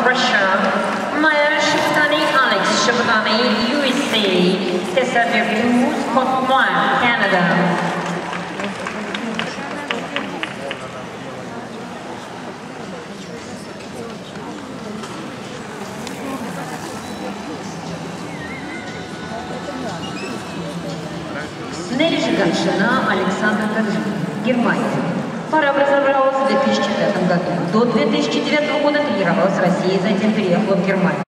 Russia, Maya Shibutani, Alex Shibutani, USA, Tessa Veracruz, Cote Canada. Нелли Ганшина, Александр Гаджин, Германия. Пара образовалась в 2005 году. До 2009 года тренировалась в России, затем переехала в Германию.